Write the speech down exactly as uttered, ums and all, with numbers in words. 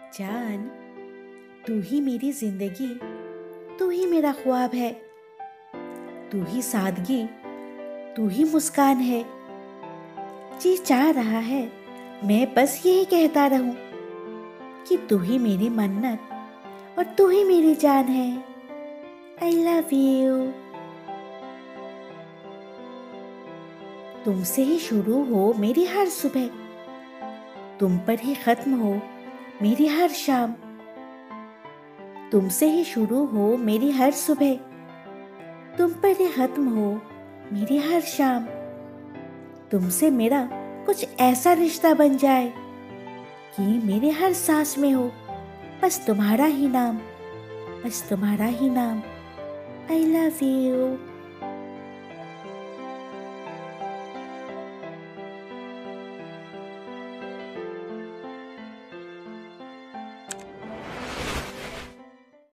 जान, तू ही मेरी जिंदगी, तू ही मेरा ख्वाब है, तू ही सादगी, तू ही मुस्कान है। जी चाह रहा है मैं बस यही कहता रहूं कि तू ही मेरी मन्नत और तू ही मेरी जान है। I love you. तुमसे ही शुरू हो मेरी हर सुबह, तुम पर ही खत्म हो मेरी हर शाम। तुमसे ही शुरू हो मेरी हर सुबह, तुम पर ही खत्म हो मेरी हर शाम। तुमसे मेरा कुछ ऐसा रिश्ता बन जाए कि मेरे हर सांस में हो बस तुम्हारा ही नाम, बस तुम्हारा ही नाम। I love you.